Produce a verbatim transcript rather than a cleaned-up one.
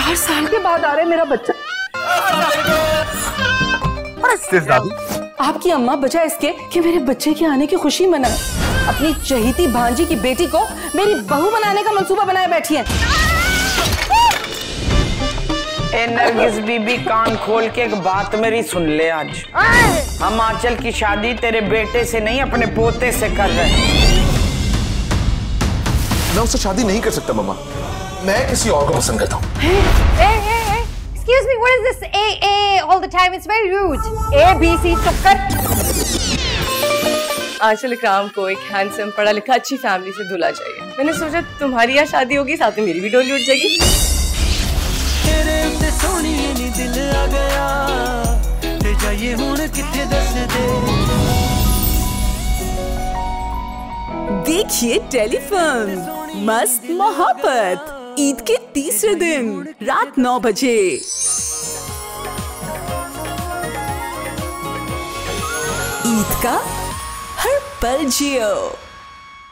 चार साल के बाद आ रहा है मेरा बच्चा। दादी, आपकी अम्मा बजाय इसके कि मेरे बच्चे के आने की खुशी मनाए, अपनी चहेती भांजी की बेटी को मेरी बहू बनाने का मंसूबा बनाए बैठी है। ए नरगिस बीबी, कान खोल के एक बात मेरी सुन ले। आज हम आंचल की शादी तेरे बेटे से नहीं अपने पोते से कर रहे हैं। मैं उससे शादी नहीं कर सकता मम्मा, मैं किसी और को पसंद करता हूँ। Hey, hey, hey, excuse me, what is this A A all the time? It's very rude. A B C चक्कर। आंचल इकराम को एक हैंडसम पढ़ा लिखा अच्छी फैमिली से दूल्हा चाहिए। मैंने सोचा तुम्हारी यहाँ शादी होगी, साथ में मेरी भी डोली उठ जाएगी। तेरे उत्ते सोनी नी दिल आ गया, ते जाइए हुण किथे दस दे। देखिए टेलीफिल्म मस्त मोहब्बत ईद के तीसरे दिन रात नौ बजे। ईद का हर पल जियो।